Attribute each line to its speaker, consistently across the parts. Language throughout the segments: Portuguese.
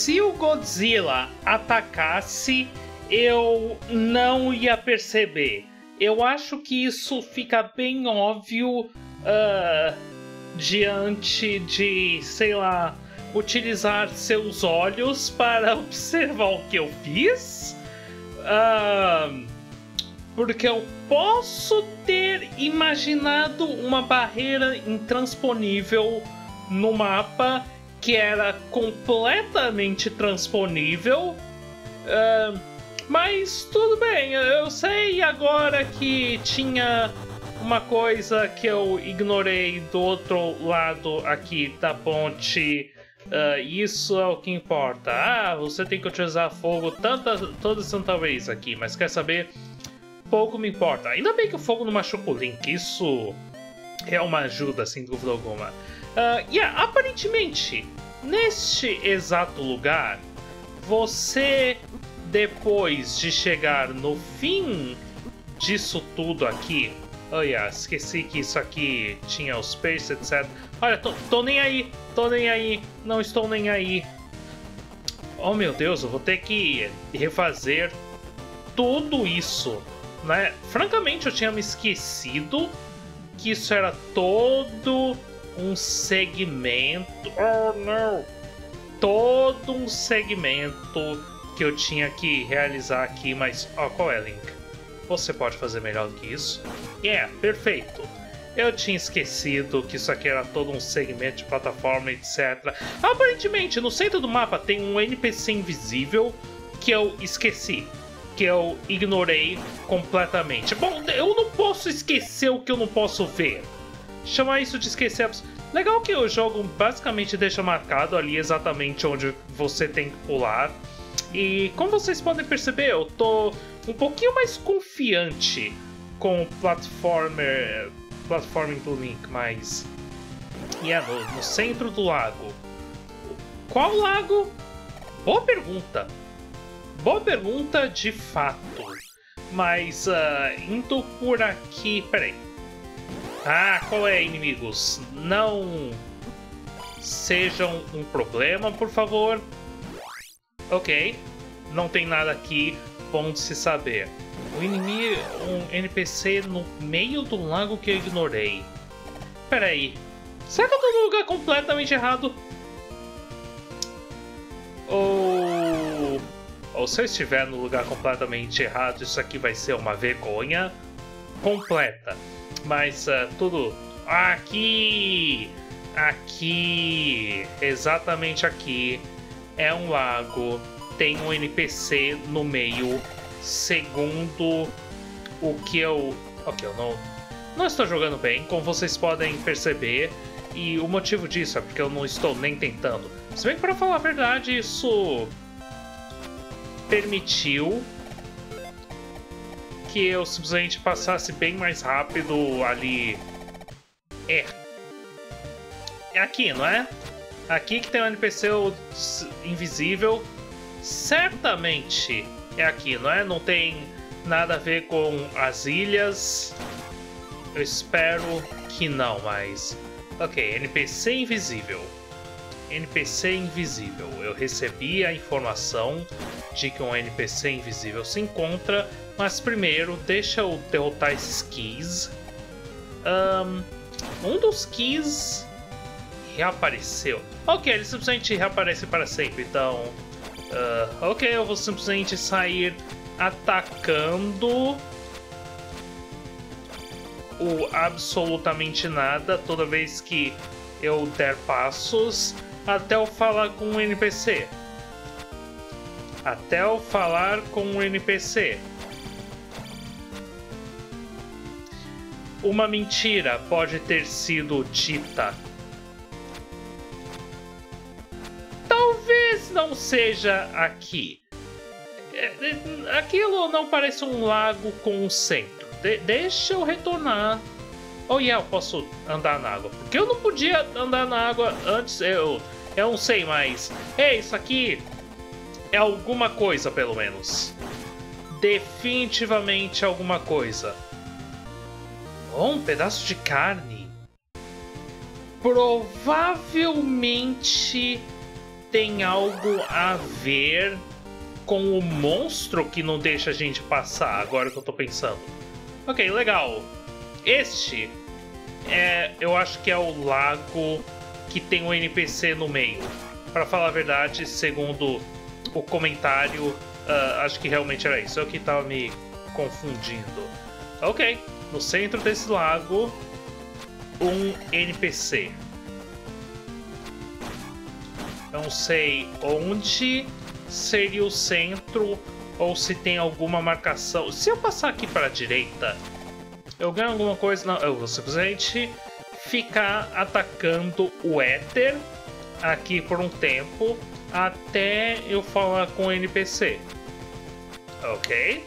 Speaker 1: se o Godzilla atacasse, eu não ia perceber. Eu acho que isso fica bem óbvio diante de, sei lá, utilizar seus olhos para observar o que eu fiz. Porque eu posso ter imaginado uma barreira intransponível no mapa que era completamente transponível. Mas tudo bem, eu sei agora que tinha uma coisa que eu ignorei do outro lado aqui da ponte. Isso é o que importa. Você tem que utilizar fogo toda santa vez aqui, mas quer saber? Pouco me importa. Ainda bem que o fogo não machuca o Link. Isso é uma ajuda, sem dúvida alguma. Aparentemente, neste exato lugar, você, depois de chegar no fim disso tudo aqui... esqueci que isso aqui tinha os Space, etc. Olha, tô nem aí, não estou nem aí. Oh meu Deus, eu vou ter que refazer tudo isso, né? Francamente, eu tinha me esquecido que isso era todo um segmento. Oh não! Todo um segmento que eu tinha que realizar aqui, mas... qual é, Link? Você pode fazer melhor do que isso? Perfeito. Eu tinha esquecido que isso aqui era todo um segmento de plataforma, etc. Aparentemente, no centro do mapa tem um NPC invisível que eu esqueci. Que eu ignorei completamente. Bom, eu não posso esquecer o que eu não posso ver. Chamar isso de esquecer... Legal que o jogo basicamente deixa marcado ali exatamente onde você tem que pular. E como vocês podem perceber, eu tô um pouquinho mais confiante com o platforming do Link, mas... no centro do lago. Qual lago? Boa pergunta. Boa pergunta de fato. Mas indo por aqui... Peraí. Qual é, inimigos? Não sejam um problema, por favor. Ok. Não tem nada aqui. Bom de se saber. O inimigo... Um NPC no meio do lago que eu ignorei. Peraí. Será que eu tô no lugar completamente errado? Ou se eu estiver no lugar completamente errado, isso aqui vai ser uma vergonha completa. Mas tudo... Aqui! Aqui! Exatamente aqui. É um lago. Tem um NPC no meio. Segundo o que eu... Ok, eu não estou jogando bem, como vocês podem perceber. E o motivo disso é porque eu não estou nem tentando. Se bem que, para falar a verdade, isso permitiu que eu simplesmente passasse bem mais rápido ali. É aqui, não é? Aqui que tem um NPC invisível. Certamente é aqui, não é? Não tem nada a ver com as ilhas. Eu espero que não, mas... Ok, NPC invisível. NPC invisível. Eu recebi a informação de que um NPC invisível se encontra, mas primeiro deixa eu derrotar esses keys. Um dos keys reapareceu. Ok, ele simplesmente reaparece para sempre, então... ok, eu vou simplesmente sair atacando o absolutamente nada toda vez que eu der passos até eu falar com um NPC. Até eu falar com um NPC. Uma mentira pode ter sido dita. Talvez não seja aqui. Aquilo não parece um lago com um centro. Deixa eu retornar. Eu posso andar na água. Porque eu não podia andar na água antes. Eu não sei mais. Isso aqui é alguma coisa, pelo menos. Definitivamente alguma coisa. Um pedaço de carne. Provavelmente tem algo a ver com o monstro que não deixa a gente passar, agora que eu tô pensando. Ok, legal. Este eu acho que é o lago que tem um NPC no meio. Pra falar a verdade, segundo o comentário, acho que realmente era isso. É o que tava me confundindo. Ok, no centro desse lago, um NPC. Não sei onde seria o centro ou se tem alguma marcação. Se eu passar aqui para a direita, eu ganho alguma coisa? Não, eu vou simplesmente ficar atacando o éter aqui por um tempo até eu falar com o NPC. Ok?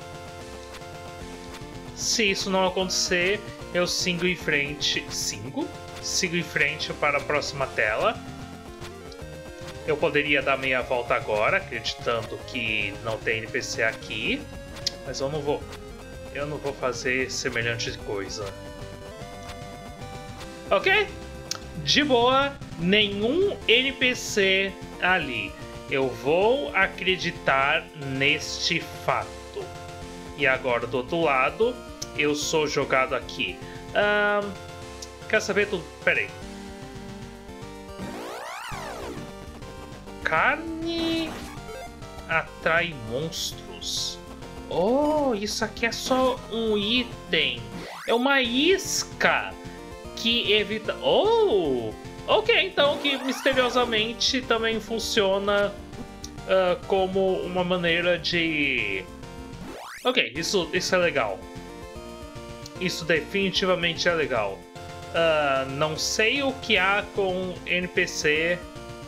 Speaker 1: Se isso não acontecer, eu sigo em frente. Sigo em frente para a próxima tela. Eu poderia dar meia volta agora, acreditando que não tem NPC aqui, mas eu não vou. Eu não vou fazer semelhante coisa. Ok? De boa, nenhum NPC ali. Eu vou acreditar neste fato. E agora do outro lado, eu sou jogado aqui. Quer saber tudo? Pera aí. Carne atrai monstros. Oh, isso aqui é só um item. É uma isca que evita... Oh! Ok, então que misteriosamente também funciona como uma maneira de... Ok, isso é legal. Isso definitivamente é legal. Não sei o que há com NPC.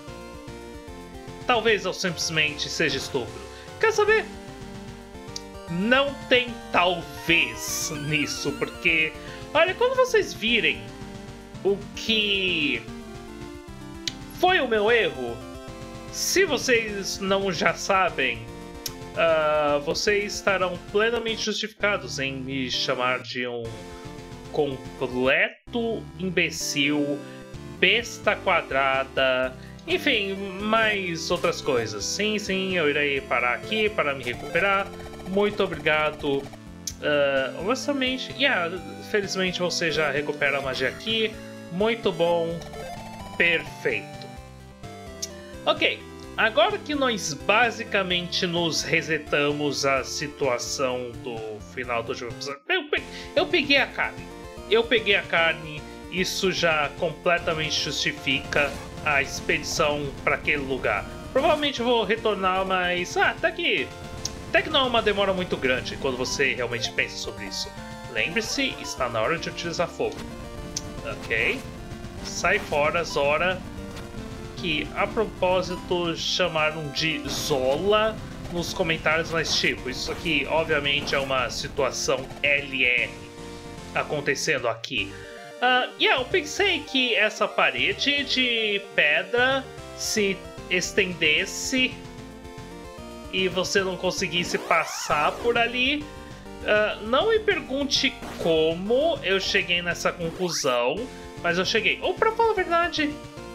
Speaker 1: Talvez eu simplesmente seja estúpido. Quer saber? Não tem talvez nisso, porque... Olha, quando vocês virem o que foi o meu erro, se vocês não já sabem, vocês estarão plenamente justificados em me chamar de um completo imbecil, besta quadrada... Enfim, mais outras coisas. Sim, eu irei parar aqui para me recuperar. Muito obrigado. Honestamente, felizmente você já recupera a magia aqui. Muito bom. Perfeito. Ok, agora que nós basicamente nos resetamos a situação do final do jogo, eu peguei a carne. Isso já completamente justifica a expedição para aquele lugar. Provavelmente vou retornar, mas até que não é uma demora muito grande quando você realmente pensa sobre isso. Lembre-se, está na hora de utilizar fogo. Ok. Sai fora, Zora. Que, a propósito, chamaram de Zola nos comentários, mas tipo, isso aqui obviamente é uma situação LR acontecendo aqui. Eu pensei que essa parede de pedra se estendesse e você não conseguisse passar por ali. Não me pergunte como eu cheguei nessa conclusão, mas eu cheguei. Ou pra falar a verdade,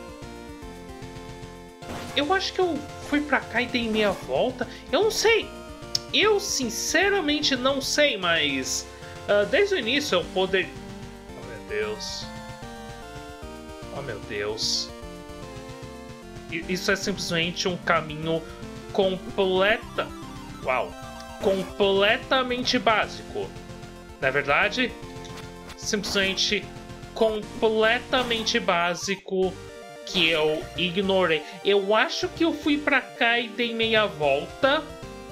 Speaker 1: eu acho que eu fui pra cá e dei meia volta. Eu não sei. Eu sinceramente não sei, mas desde o início eu poderia... Deus. Oh meu Deus. Isso é simplesmente um caminho completamente básico. Na verdade, simplesmente completamente básico que eu ignorei. Eu acho que eu fui pra cá e dei meia volta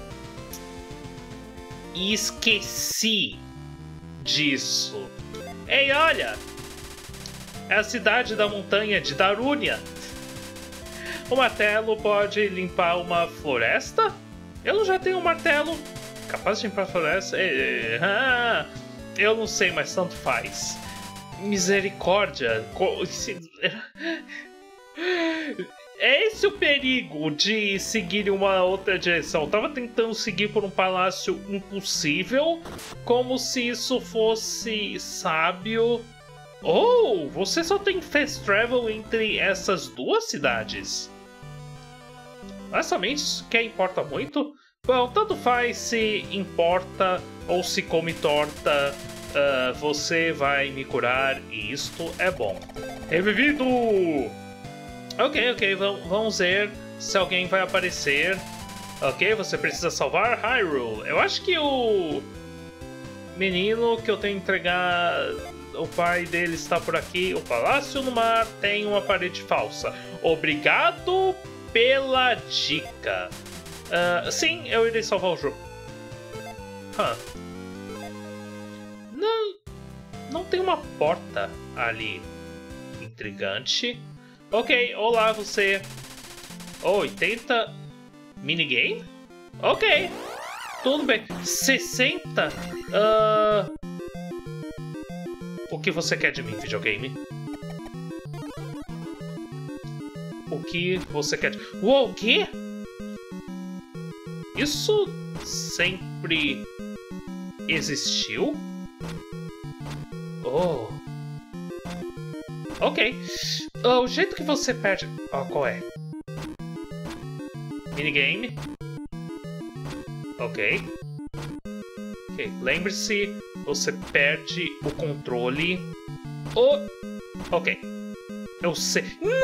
Speaker 1: e esqueci disso. Ei, olha! É a cidade da montanha de Darunia. O martelo pode limpar uma floresta? Eu não já tenho um martelo capaz de limpar a floresta? Eu não sei, mas tanto faz. Misericórdia. É esse o perigo de seguir em uma outra direção. Eu tava tentando seguir por um palácio impossível, como se isso fosse sábio. Oh, você só tem fast travel entre essas duas cidades? Honestamente, isso que importa muito? Bom, tanto faz se importa ou se come torta. Você vai me curar e isto é bom. Revivido! Ok, vamos ver se alguém vai aparecer. Ok, você precisa salvar Hyrule. Eu acho que o menino que eu tenho que entregar, o pai dele está por aqui. O Palácio no Mar tem uma parede falsa. Obrigado pela dica. Sim, eu irei salvar o jogo. Não tem uma porta ali. Intrigante. Ok, olá você. 80 minigame? Ok, tudo bem. 60? O que você quer de mim, videogame? O que você quer de... Uou, o quê? Isso sempre existiu? Oh. Ok. O jeito que você perde... qual é? Minigame. Ok. Lembre-se, você perde o controle. Ok. Eu sei.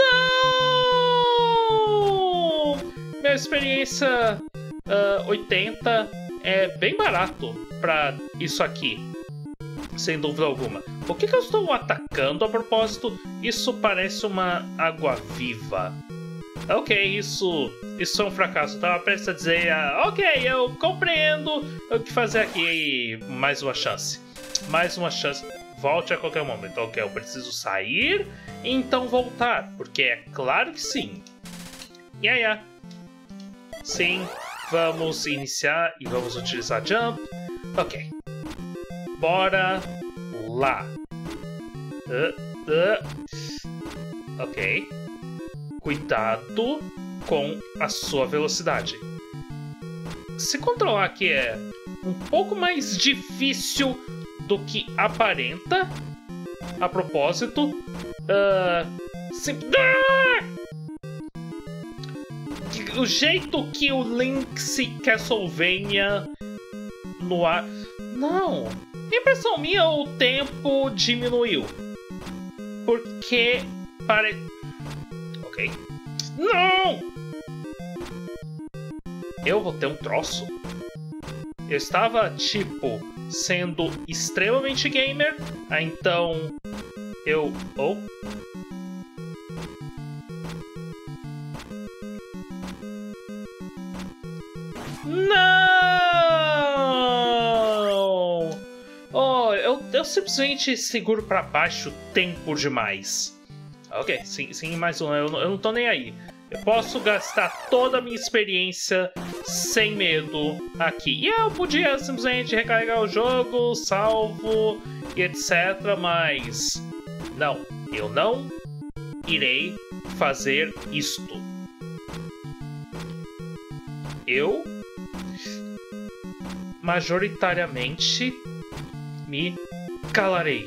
Speaker 1: Não! Minha experiência 80 é bem barato pra isso aqui. Sem dúvida alguma. O que eu estou atacando a propósito? Isso parece uma água-viva. Ok, isso é um fracasso. Tava prestes a dizer, ok, eu compreendo o que fazer aqui. Mais uma chance. Mais uma chance. Volte a qualquer momento. Ok, eu preciso sair e então voltar. Porque é claro que sim. Sim, vamos iniciar e vamos utilizar jump. Ok. Bora lá. Ok. Cuidado com a sua velocidade. Se controlar aqui é um pouco mais difícil do que aparenta. A propósito, o jeito que o Link's Castlevania no ar... Não. Impressão minha, o tempo diminuiu. Porque Ok. Não! Eu vou ter um troço. Eu estava, tipo, sendo extremamente gamer. Então, eu... Não! Eu simplesmente seguro pra baixo tempo demais. Ok, sim, mais um. Eu não tô nem aí. Eu posso gastar toda a minha experiência sem medo aqui. E eu podia simplesmente recarregar o jogo, salvo e etc. Mas não, eu não irei fazer isto. Eu majoritariamente me calarei.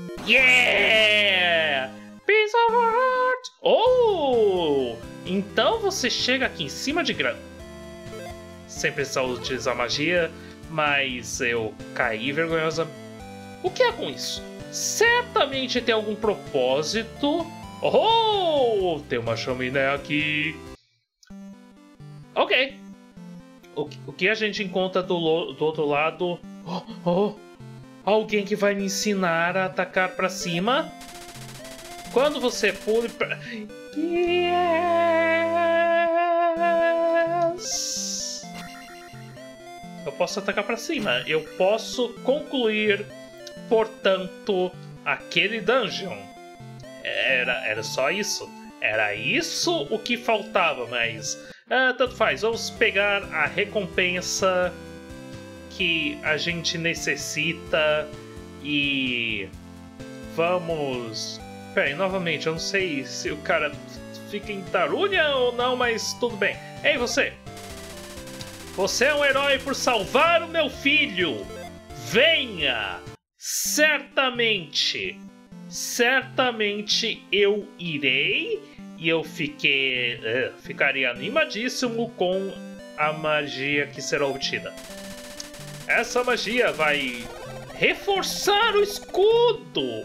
Speaker 1: Yeah! Piece of heart! Oh! Então você chega aqui em cima de grana. Sem precisar utilizar magia, mas eu caí vergonhosa. O que é com isso? Certamente tem algum propósito. Oh! Tem uma chaminé aqui. Ok. O que a gente encontra do outro lado? Alguém que vai me ensinar a atacar pra cima. Quando você pule pra... Yes! Eu posso atacar pra cima. Eu posso concluir, portanto, aquele dungeon. Era só isso. Era isso o que faltava, mas... tanto faz. Vamos pegar a recompensa que a gente necessita e... Vamos... Peraí, novamente, eu não sei se o cara fica em Tarúnia ou não, mas tudo bem. Ei, você! Você é um herói por salvar o meu filho! Venha! Certamente eu irei E eu ficaria animadíssimo com a magia que será obtida. Essa magia vai reforçar o escudo.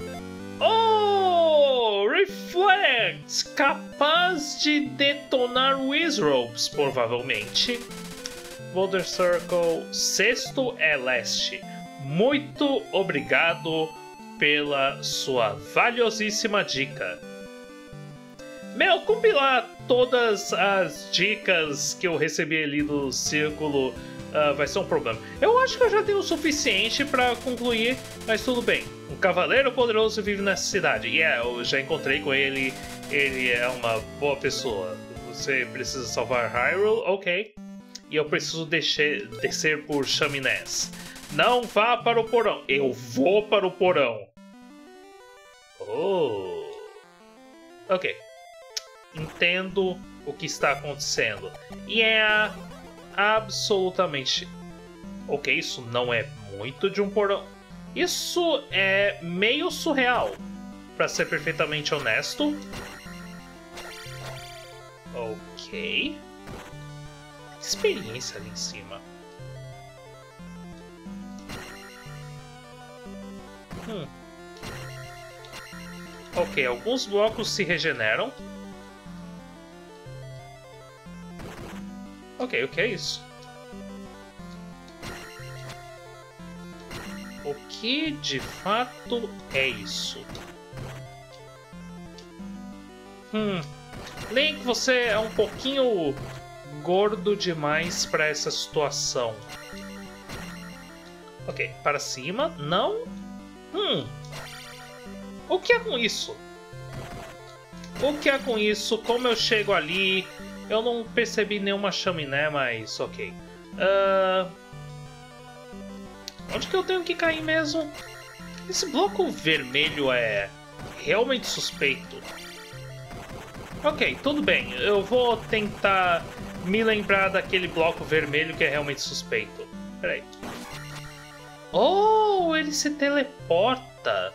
Speaker 1: Oh, Reflect, capaz de detonar Wizrobes, provavelmente. Boulder Circle, sexto é leste. Muito obrigado pela sua valiosíssima dica. Meu, compilar todas as dicas que eu recebi ali do círculo vai ser um problema. Eu acho que eu já tenho o suficiente para concluir, mas tudo bem. Um cavaleiro poderoso vive nessa cidade. Eu já encontrei com ele. Ele é uma boa pessoa. Você precisa salvar Hyrule? Ok. E eu preciso descer por chaminés. Não vá para o porão. Eu vou para o porão. Oh. Ok. Entendo o que está acontecendo. E é absolutamente... Ok, isso não é muito de um porão. Isso é meio surreal, para ser perfeitamente honesto. Ok. Experiência ali em cima. Ok, alguns blocos se regeneram. Ok, o que é isso? O que de fato é isso? Link, você é um pouquinho gordo demais para essa situação. Ok, para cima? Não? O que é com isso? O que é com isso? Como eu chego ali? Eu não percebi nenhuma chaminé, mas ok. Onde que eu tenho que cair mesmo? Esse bloco vermelho é realmente suspeito. Ok, tudo bem. Eu vou tentar me lembrar daquele bloco vermelho que é realmente suspeito. Peraí. Oh, ele se teleporta.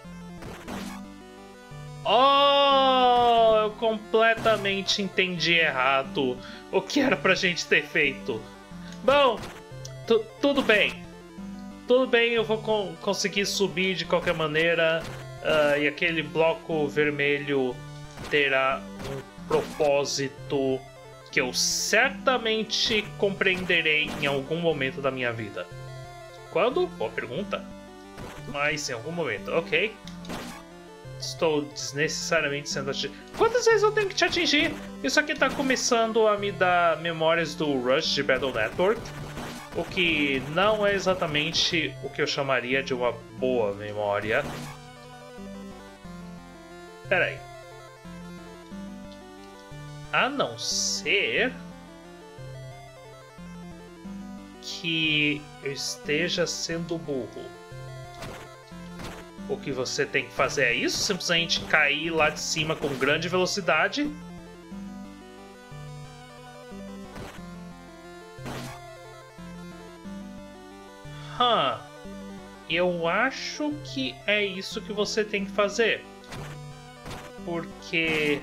Speaker 1: Oh, eu completamente entendi errado o que era pra gente ter feito. Bom, tudo bem. Tudo bem, eu vou conseguir subir de qualquer maneira. E aquele bloco vermelho terá um propósito que eu certamente compreenderei em algum momento da minha vida. Quando? Boa pergunta. Mas em algum momento, ok. Estou desnecessariamente sendo atingido. Quantas vezes eu tenho que te atingir? Isso aqui tá começando a me dar memórias do Rush de Battle Network. O que não é exatamente o que eu chamaria de uma boa memória. Pera aí. A não ser que eu esteja sendo burro. O que você tem que fazer é isso? Simplesmente cair lá de cima com grande velocidade. Eu acho que é isso que você tem que fazer. Porque...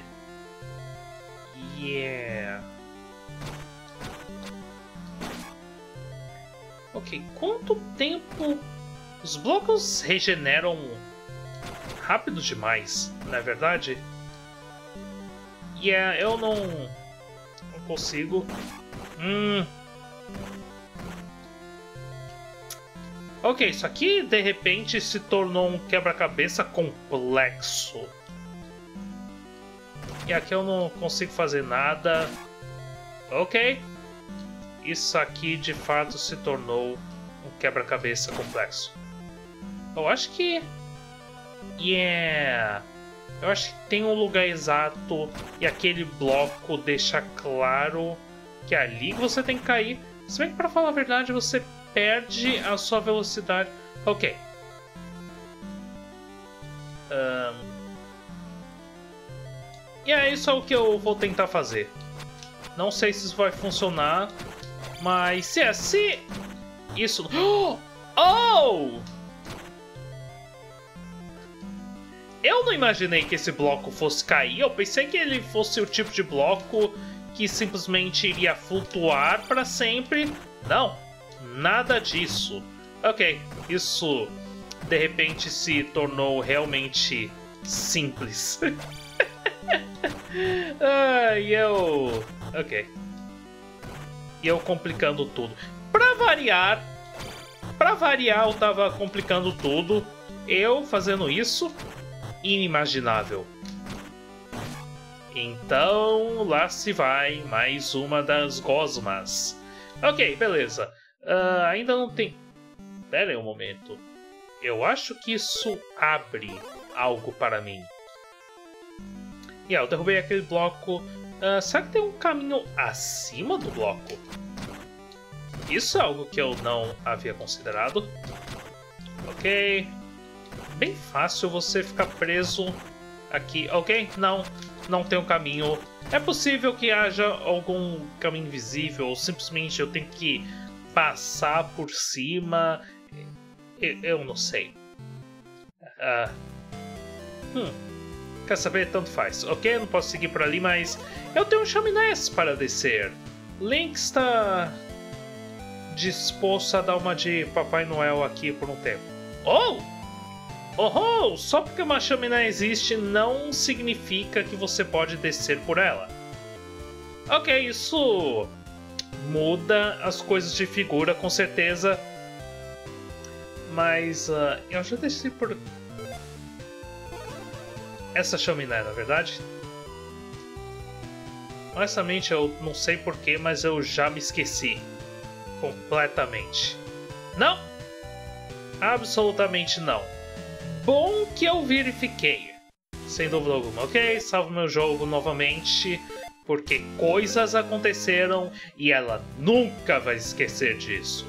Speaker 1: Ok, quanto tempo... Os blocos regeneram rápido demais, não é verdade? Eu não consigo. Ok, isso aqui de repente se tornou um quebra-cabeça complexo. E aqui eu não consigo fazer nada. Ok. Isso aqui de fato se tornou um quebra-cabeça complexo. Eu acho que... Eu acho que tem um lugar exato e aquele bloco deixa claro que é ali que você tem que cair. Se bem que, pra falar a verdade, você perde a sua velocidade. Ok. Isso é o que eu vou tentar fazer. Não sei se isso vai funcionar, mas se isso... Oh! Eu não imaginei que esse bloco fosse cair. Eu pensei que ele fosse o tipo de bloco que simplesmente iria flutuar para sempre. Não, nada disso. Ok, isso de repente se tornou realmente simples. Ok. E eu complicando tudo. Pra variar, eu tava complicando tudo. Eu fazendo isso, inimaginável. Então, lá se vai mais uma das gosmas. Ok, beleza. Ainda não tem... Pera aí um momento. Eu acho que isso abre algo para mim. Eu derrubei aquele bloco. Será que tem um caminho acima do bloco? Isso é algo que eu não havia considerado. Ok. Bem fácil você ficar preso aqui. Ok, não tem um caminho. É possível que haja algum caminho invisível, ou simplesmente eu tenho que passar por cima. Eu não sei. Quer saber? Tanto faz. Ok, não posso seguir por ali, mas eu tenho um chaminés para descer. Link está disposto a dar uma de Papai Noel aqui por um tempo. Oh! Só porque uma chaminé existe não significa que você pode descer por ela. Ok, isso muda as coisas de figura, com certeza. Mas eu já desci por essa chaminé, na verdade. Honestamente, eu não sei porquê, mas eu já me esqueci. Completamente. Não! Absolutamente não. Bom que eu verifiquei. Sem dúvida alguma. Ok, salvo meu jogo novamente. Porque coisas aconteceram e ela nunca vai esquecer disso.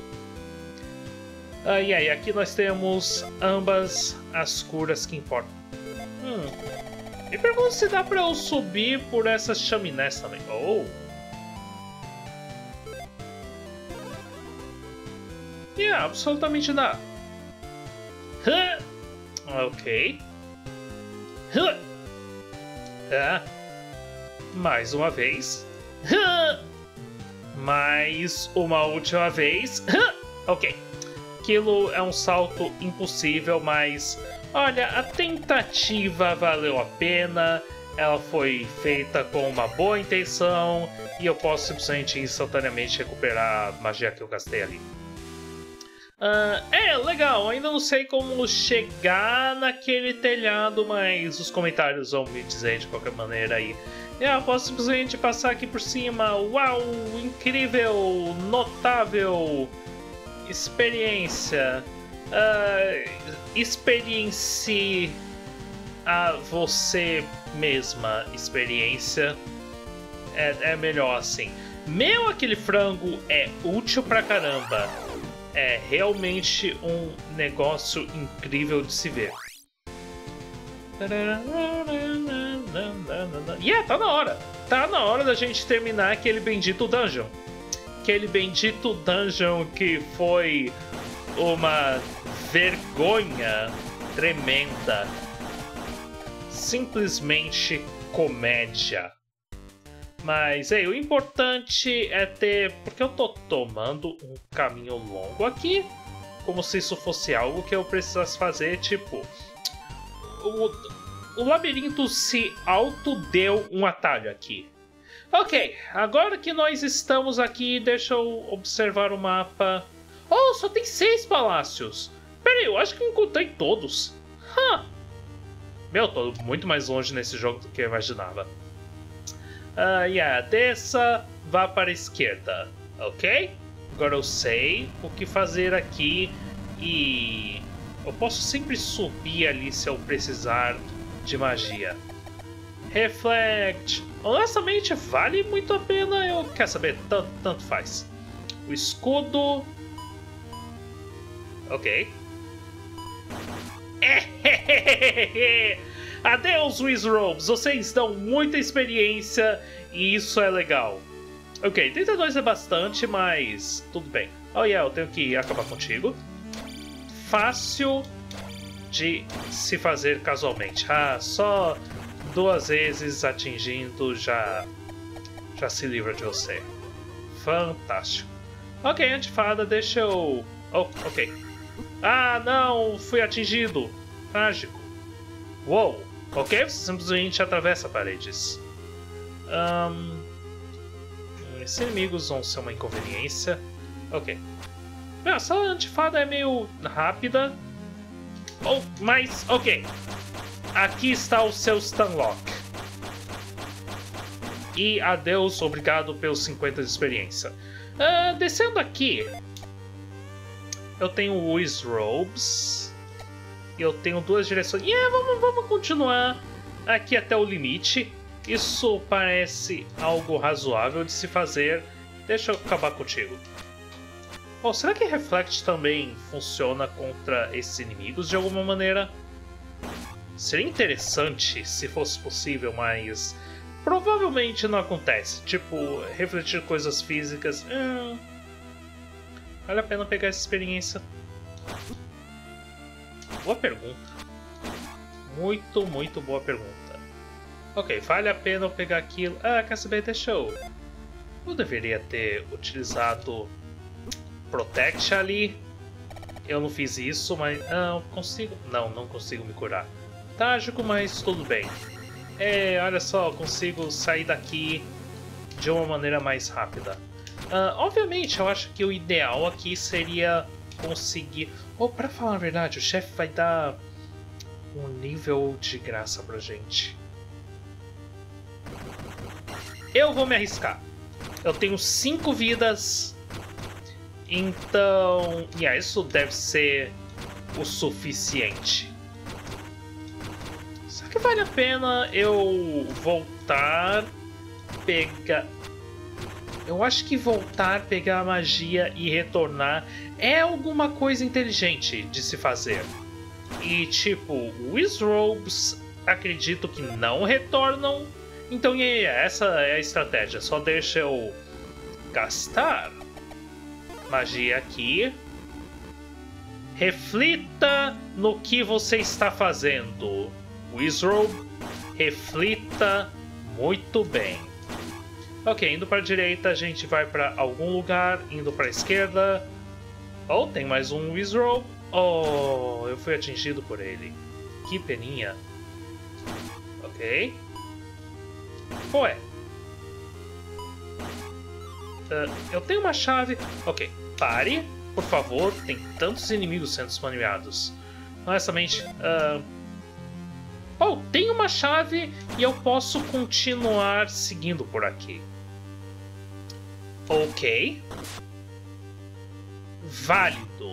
Speaker 1: E aí, aqui nós temos ambas as curas que importam. Me pergunto se dá pra eu subir por essas chaminés também. Absolutamente dá. Ok. Mais uma vez. Mais uma última vez. Ok. Aquilo é um salto impossível, mas olha, a tentativa valeu a pena. Ela foi feita com uma boa intenção e eu posso simplesmente instantaneamente recuperar a magia que eu gastei ali. Legal, ainda não sei como chegar naquele telhado, mas os comentários vão me dizer de qualquer maneira aí. Eu posso simplesmente passar aqui por cima. Uau, incrível, notável, experiência. Experiencie a você mesma, experiência. É melhor assim. Aquele frango é útil pra caramba. É realmente um negócio incrível de se ver. Tá na hora. Tá na hora da gente terminar aquele bendito dungeon. Aquele bendito dungeon que foi uma vergonha tremenda. Simplesmente comédia. Mas o importante é ter... Porque eu tô tomando um caminho longo aqui. Como se isso fosse algo que eu precisasse fazer, tipo... O labirinto se auto-deu um atalho aqui. Ok, agora que nós estamos aqui, deixa eu observar o mapa. Só tem 6 palácios. Peraí, eu acho que eu encontrei todos. Meu, tô muito mais longe nesse jogo do que eu imaginava. Desça, vá para a esquerda, ok? Agora eu sei o que fazer aqui e eu posso sempre subir ali se eu precisar de magia. Reflect. Honestamente, vale muito a pena. Eu quero saber, tanto faz. O escudo. Ok. Adeus, Wizrobes. Vocês dão muita experiência e isso é legal. Ok, 32 é bastante, mas tudo bem. Eu tenho que acabar contigo. Fácil. de se fazer casualmente. Ah, só 2 vezes atingindo já se livra de você. Fantástico. Ok, antifada, deixa eu... Oh, ok. Ah, não, fui atingido. Trágico. Uou, ok, você simplesmente atravessa paredes. Esses inimigos vão ser uma inconveniência. Ok. Essa antifada é meio rápida. Oh, mas, ok. Aqui está o seu Stunlock. E adeus, obrigado pelos 50 de experiência. Descendo aqui, eu tenho o Wizrobes. Eu tenho 2 direções. Vamos continuar aqui até o limite. Isso parece algo razoável de se fazer. Deixa eu acabar contigo. Oh, será que Reflect também funciona contra esses inimigos de alguma maneira? Seria interessante se fosse possível, mas provavelmente não acontece. Tipo, refletir coisas físicas. Vale a pena pegar essa experiência? Boa pergunta. Muito, muito boa pergunta. Ok, vale a pena eu pegar aquilo. Ah, quer saber? Deixa eu... Eu deveria ter utilizado Protect ali. Eu não fiz isso, mas... Não, consigo... Não consigo me curar. Trágico, mas tudo bem. Olha só, eu consigo sair daqui de uma maneira mais rápida. Obviamente, eu acho que o ideal aqui seria conseguir... pra falar a verdade, o chefe vai dar um nível de graça pra gente. Eu vou me arriscar. Eu tenho 5 vidas. Então... isso deve ser o suficiente. Será que vale a pena eu voltar, pegar... Eu acho que voltar, pegar a magia e retornar é alguma coisa inteligente de se fazer. E tipo, Wizrobes acredito que não retornam. Então essa é a estratégia. Só deixa eu gastar magia aqui. Reflita no que você está fazendo. Wizrobe, reflita muito bem. Ok, indo para a direita a gente vai para algum lugar. Indo para a esquerda. Oh, tem mais um Wizrobe. Oh, eu fui atingido por ele. Que peninha. Ok. Ué. Eu tenho uma chave. Ok, pare, por favor. Tem tantos inimigos sendo spawneados. Honestamente, oh, tem uma chave e eu posso continuar seguindo por aqui. Ok. Válido.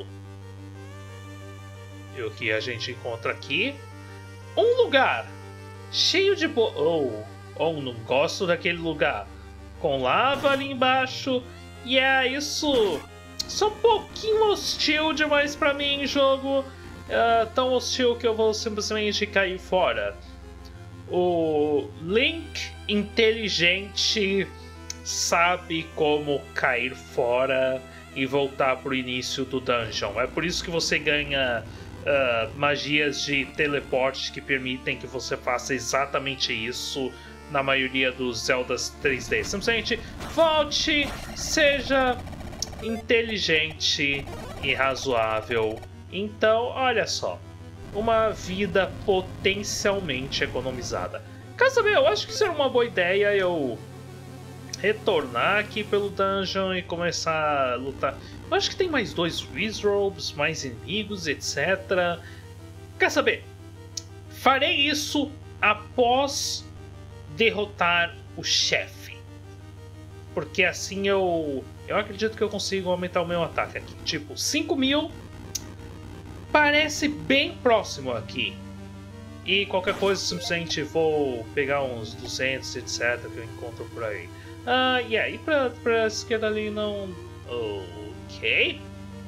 Speaker 1: E o que a gente encontra aqui? Um lugar cheio de não gosto daquele lugar. Com lava ali embaixo. E isso é um pouquinho hostil demais pra mim em jogo. Tão hostil que eu vou simplesmente cair fora. O Link inteligente sabe como cair fora e voltar pro início do dungeon. É por isso que você ganha magias de teleporte que permitem que você faça exatamente isso na maioria dos Zeldas 3D. Simplesmente volte, seja inteligente e razoável. Então, olha só, uma vida potencialmente economizada. Quer saber? Eu acho que seria uma boa ideia eu retornar aqui pelo dungeon e começar a lutar. Eu acho que tem mais 2 Wizrobes, mais inimigos, etc. Quer saber? Farei isso após derrotar o chefe. Porque assim eu acredito que eu consigo aumentar o meu ataque aqui. Tipo, 5.000 parece bem próximo aqui. E qualquer coisa, simplesmente vou pegar uns 200, etc. que eu encontro por aí. E pra esquerda ali não... Ok.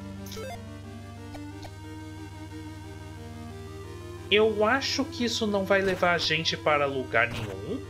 Speaker 1: Eu acho que isso não vai levar a gente para lugar nenhum.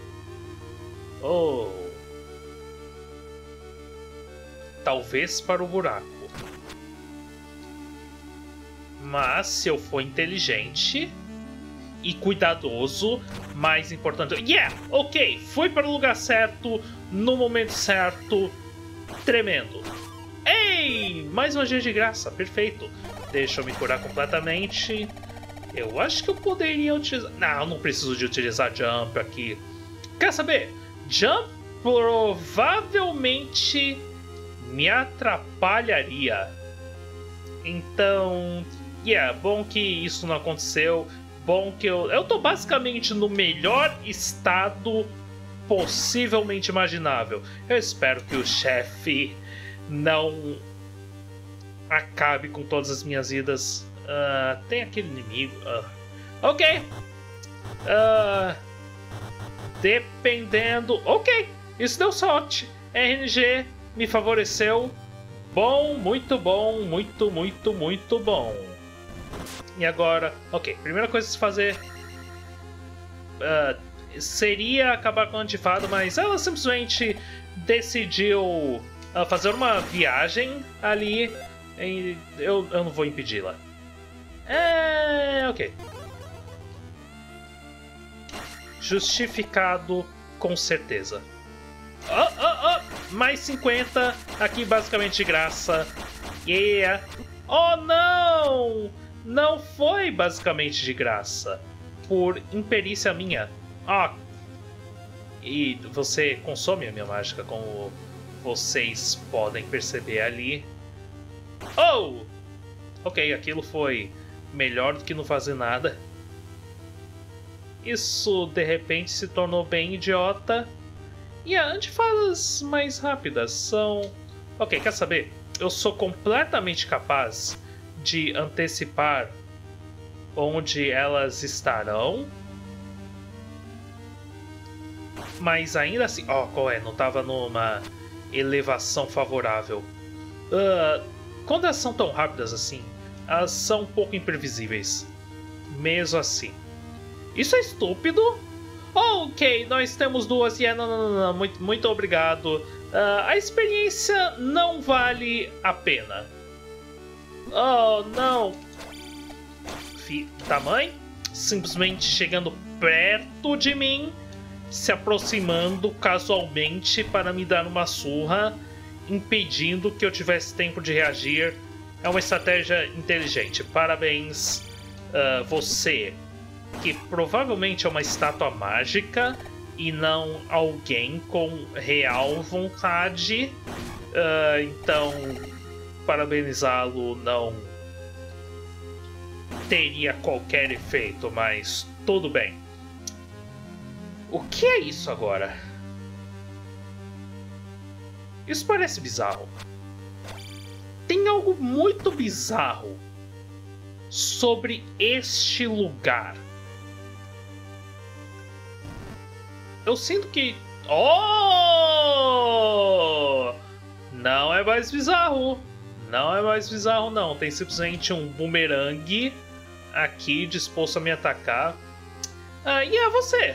Speaker 1: Talvez para o buraco. Mas se eu for inteligente e cuidadoso, mais importante... Yeah! Ok, fui para o lugar certo, no momento certo, tremendo. Ei! Mais uma magia de graça, perfeito. Deixa eu me curar completamente. Eu acho que eu poderia utilizar... Não, não preciso de utilizar Jump aqui. Quer saber? Jump provavelmente me atrapalharia. Então... Yeah, bom que isso não aconteceu. Bom que eu tô basicamente no melhor estado possivelmente imaginável. Eu espero que o chefe não acabe com todas as minhas vidas. Tem aquele inimigo. Ok. Dependendo. Ok. Isso deu sorte. RNG me favoreceu. Bom, muito bom. Muito, muito, muito bom. E agora. Ok. Primeira coisa a se fazer. Seria acabar com a antifada, mas ela simplesmente decidiu fazer uma viagem ali. E eu não vou impedi-la. Ok. Justificado, com certeza. Mais 50 aqui, basicamente de graça. Yeah. Oh, não! Não foi basicamente de graça. Por imperícia minha. E você consome a minha mágica, como vocês podem perceber ali. Oh! Ok, aquilo foi melhor do que não fazer nada. Isso de repente se tornou bem idiota. E as antifadas mais rápidas são... Ok, quer saber? Eu sou completamente capaz de antecipar onde elas estarão. Mas ainda assim... qual é? Não estava numa elevação favorável. Quando elas são tão rápidas assim, elas são um pouco imprevisíveis. Mesmo assim. Isso é estúpido? Ok, nós temos duas. Não. Muito obrigado. A experiência não vale a pena. Oh, não. Tamanho? Simplesmente chegando perto de mim, se aproximando casualmente para me dar uma surra, impedindo que eu tivesse tempo de reagir. É uma estratégia inteligente. Parabéns, você, que provavelmente é uma estátua mágica e não alguém com real vontade. Então, parabenizá-lo não teria qualquer efeito, mas tudo bem. O que é isso agora? Isso parece bizarro. Tem algo muito bizarro sobre este lugar. Eu sinto que... Não é mais bizarro. Não é mais bizarro, não. Tem simplesmente um bumerangue aqui disposto a me atacar. E é você?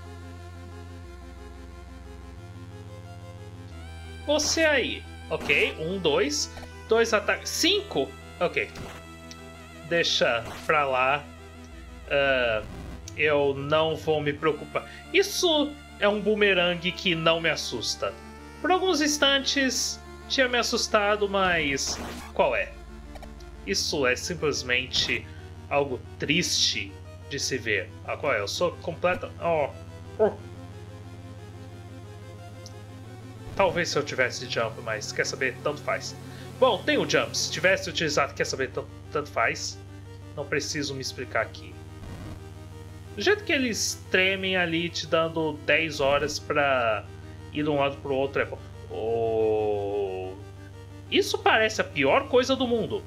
Speaker 1: Você aí. Ok, 1, 2. 2 ataques. 5? Ok. Deixa pra lá. Eu não vou me preocupar. Isso é um bumerangue que não me assusta. Por alguns instantes tinha me assustado, mas qual é? Isso é simplesmente algo triste de se ver. Qual é? Eu sou completa... Talvez se eu tivesse jump, mas quer saber? Tanto faz. Bom, tem o jump. Se tivesse utilizado, quer saber? Tanto faz. Não preciso me explicar aqui. Do jeito que eles tremem ali, te dando 10 horas pra ir de um lado pro outro, é bom. Isso parece a pior coisa do mundo.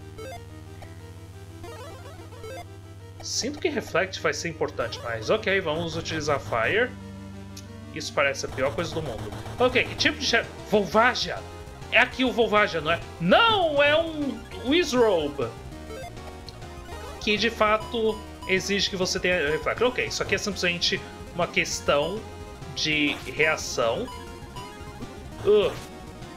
Speaker 1: Sinto que Reflect vai ser importante, mas ok, vamos utilizar Fire. Isso parece a pior coisa do mundo. Ok, que tipo de chefe? Volvagia! É aqui o Volvagia, não é? Não, é um Wizrobe! Que de fato exige que você tenha Reflect. Ok, isso aqui é simplesmente uma questão de reação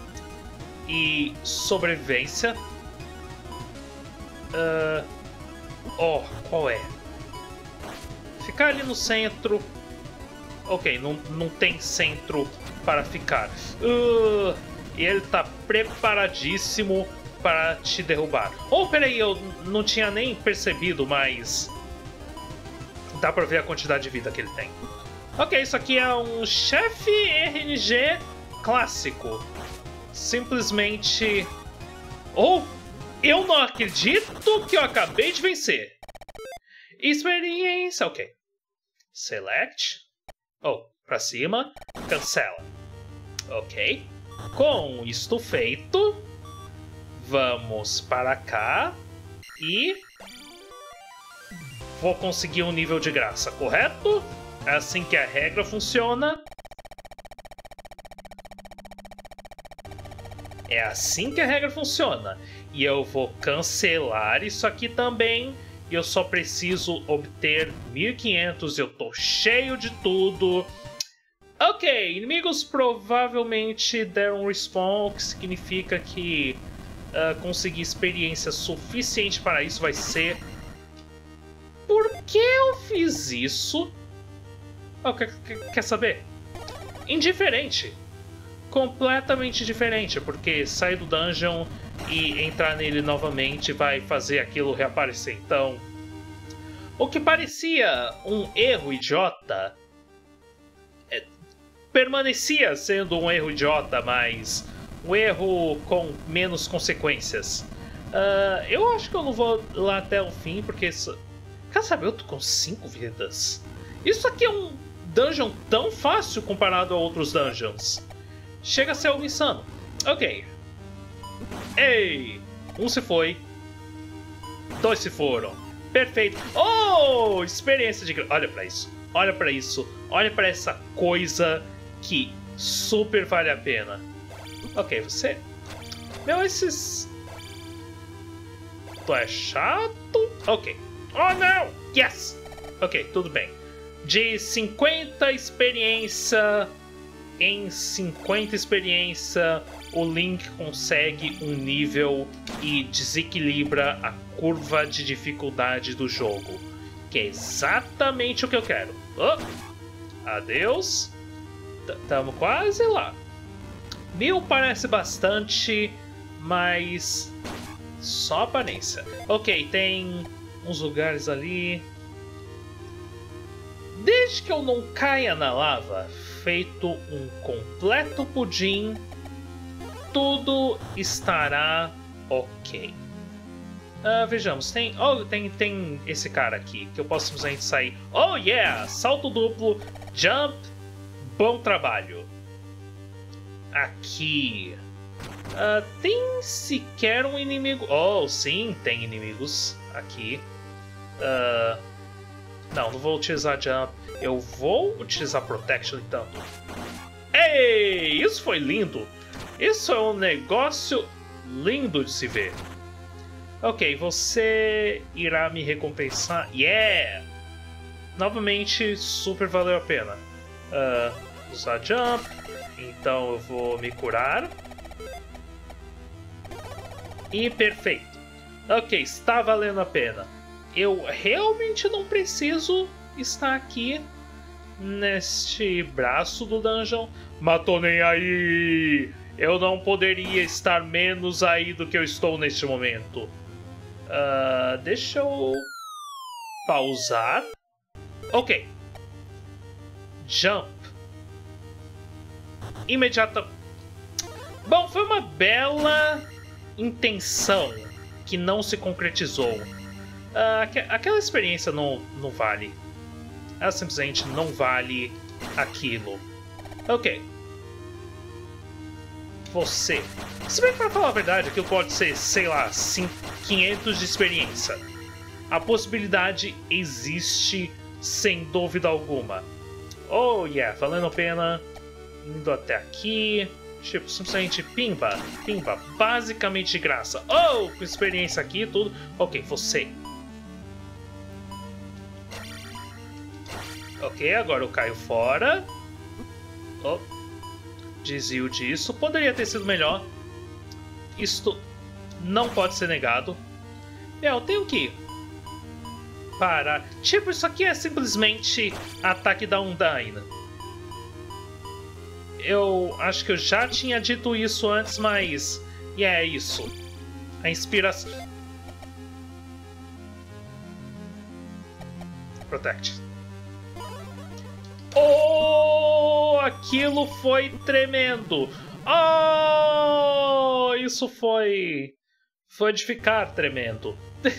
Speaker 1: e sobrevivência. Oh, qual é? Ficar ali no centro. Ok, não tem centro para ficar. E ele tá preparadíssimo para te derrubar. Oh, peraí, eu não tinha nem percebido, mas dá pra ver a quantidade de vida que ele tem. Ok, isso aqui é um chefe RNG clássico. Simplesmente... Oh, eu não acredito que eu acabei de vencer. Experiência, ok. Select. Oh, pra cima. Cancela. Ok. Com isto feito, vamos para cá e vou conseguir um nível de graça, correto? É assim que a regra funciona. É assim que a regra funciona. E eu vou cancelar isso aqui também. E eu só preciso obter 1500. Eu tô cheio de tudo. Ok, inimigos provavelmente deram respawn, o que significa que conseguir experiência suficiente para isso vai ser... Por que eu fiz isso? Oh, quer saber? Indiferente. Completamente diferente, porque sair do dungeon e entrar nele novamente vai fazer aquilo reaparecer. Então, o que parecia um erro idiota permanecia sendo um erro idiota, mas um erro com menos consequências. Eu acho que eu não vou lá até o fim, porque... Quer saber, eu tô com 5 vidas. Isso aqui é um dungeon tão fácil comparado a outros dungeons. Chega a ser algo insano. Ok. Ei! 1 se foi. 2 se foram. Perfeito. Oh! Experiência de... Olha pra isso. Olha pra isso. Olha pra essa coisa que super vale a pena. Ok, você... Meu, esses... Tu é chato? Ok. Oh, não! Yes! Ok, tudo bem. De 50 experiência... Em 50 experiência, o Link consegue um nível e desequilibra a curva de dificuldade do jogo. Que é exatamente o que eu quero. Oh, adeus. Tamo quase lá. 1000 parece bastante, mas só aparência. Ok, tem uns lugares ali. Desde que eu não caia na lava, feito um completo pudim, tudo estará ok. Vejamos, tem esse cara aqui, que eu posso simplesmente sair. Oh yeah! Salto duplo, jump, bom trabalho. Aqui. Tem sequer um inimigo... Oh, sim, tem inimigos aqui. Não vou utilizar jump. Eu vou utilizar protection então. Ei, isso foi lindo. Isso é um negócio lindo de se ver. Ok, você irá me recompensar. Yeah! Novamente, super valeu a pena. Usar jump. Então eu vou me curar. E perfeito. Ok, está valendo a pena. Eu realmente não preciso estar aqui neste braço do dungeon. Mas tô nem aí. Eu não poderia estar menos aí do que eu estou neste momento. Deixa eu pausar. Ok. Jump. Imediata. Bom, foi uma bela intenção que não se concretizou. Aquela experiência não vale. Ela simplesmente não vale aquilo. Ok. Você. Se bem que, pra falar a verdade, aquilo pode ser, sei lá, 500 de experiência. A possibilidade existe sem dúvida alguma. Oh yeah, valendo a pena. Indo até aqui. Tipo, simplesmente pimba, basicamente de graça. Oh, com experiência aqui e tudo. Ok, você. Ok, agora eu caio fora. Oh, desvio disso. Poderia ter sido melhor. Isto não pode ser negado. Eu tenho que ir. parar. Tipo, isso aqui é simplesmente ataque da Undyne. Eu acho que eu já tinha dito isso antes, mas... E é isso. A inspiração... Protect. Oh! Aquilo foi tremendo! Oh! Isso foi... Foi de ficar tremendo.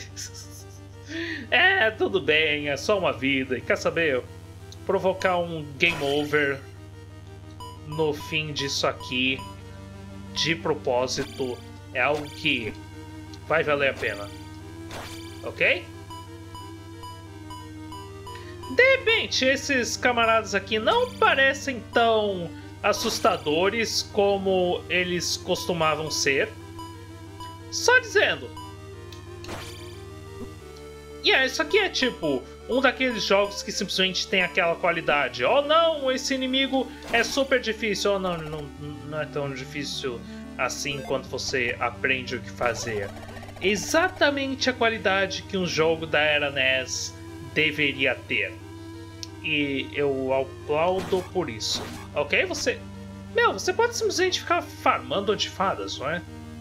Speaker 1: É, tudo bem, é só uma vida. E quer saber? Provocar um game over no fim disso aqui, de propósito, é algo que vai valer a pena. Ok? De repente, esses camaradas aqui não parecem tão assustadores como eles costumavam ser. Só dizendo. E isso aqui é tipo um daqueles jogos que simplesmente tem aquela qualidade. Oh não, esse inimigo é super difícil. Oh não, não é tão difícil assim quando você aprende o que fazer. Exatamente a qualidade que um jogo da era NES deveria ter. E eu aplaudo por isso. Ok? Você pode simplesmente ficar farmando antifadas, não é?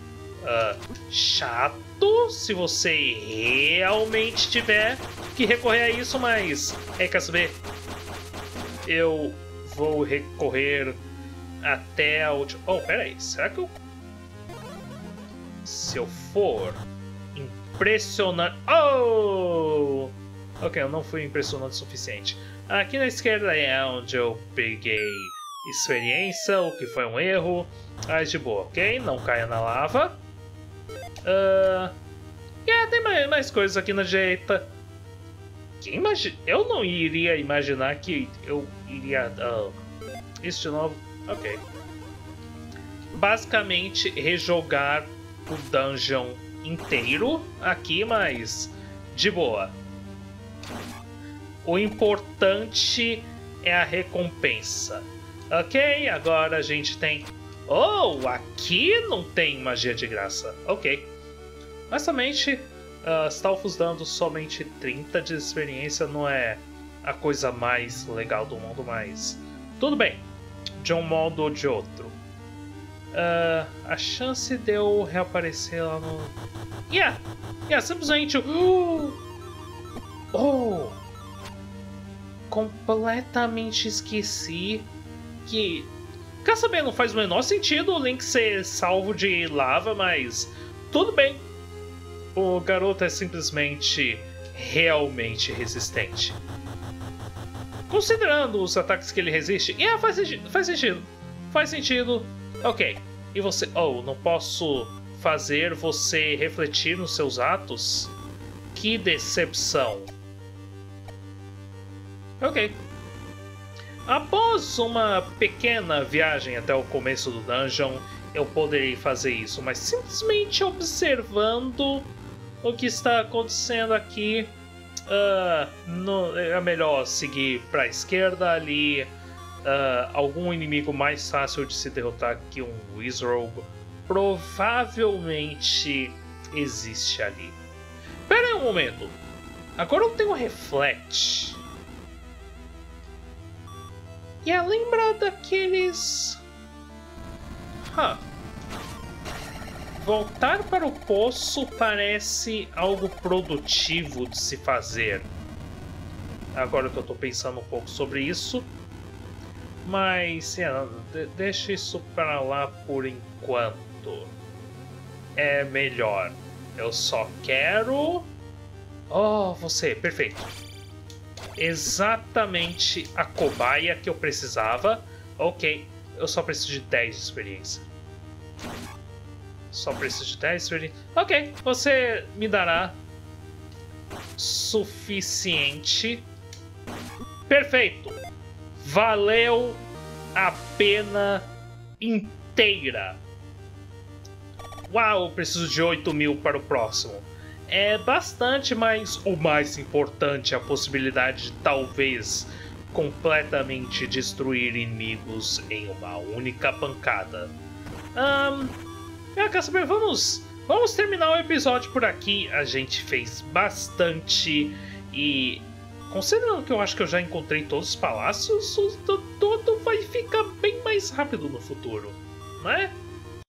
Speaker 1: Chato se você realmente tiver que recorrer a isso, mas quer saber? Eu vou recorrer até a última... Oh, peraí, será que eu... Se eu for impressionante... Oh! Ok, eu não fui impressionante o suficiente. Aqui na esquerda é onde eu peguei experiência, o que foi um erro. Mas de boa, ok? Não caia na lava. Tem mais coisas aqui na direita. Eu não iria imaginar que eu iria... isso de novo? Ok. Basicamente, rejogar o dungeon inteiro aqui, mas de boa. O importante é a recompensa. Ok, agora a gente tem... Oh, aqui não tem magia de graça. Ok. Mas somente Stalfos dando somente 30 de experiência não é a coisa mais legal do mundo, mas tudo bem, de um modo ou de outro. A chance de eu reaparecer lá no... simplesmente... Completamente esqueci que... Quer saber, não faz o menor sentido o Link ser salvo de lava, mas tudo bem. O garoto é simplesmente realmente resistente. Considerando os ataques que ele resiste... Faz sentido. Ok. E você... Oh, não posso fazer você refletir nos seus atos? Que decepção. Ok. Após uma pequena viagem até o começo do dungeon, eu poderei fazer isso, mas simplesmente observando o que está acontecendo aqui, é melhor seguir para a esquerda ali. Algum inimigo mais fácil de se derrotar que um Wizrobe provavelmente existe ali. Pera aí um momento. Agora eu tenho Reflect. E lembra daqueles... Voltar para o poço parece algo produtivo de se fazer. Agora que eu estou pensando um pouco sobre isso. Mas, deixa isso para lá por enquanto. É melhor. Eu só quero... Oh, você, perfeito. Exatamente a cobaia que eu precisava. Ok, eu só preciso de 10 de experiência. Só preciso de 10 de experiência. Ok, você me dará suficiente. Perfeito. Valeu a pena inteira. Uau, eu preciso de 8.000 para o próximo. É bastante, mas o mais importante é a possibilidade de talvez completamente destruir inimigos em uma única pancada. Quer saber? Vamos terminar o episódio por aqui. A gente fez bastante E considerando que eu acho que eu já encontrei todos os palácios, tudo vai ficar bem mais rápido no futuro, né?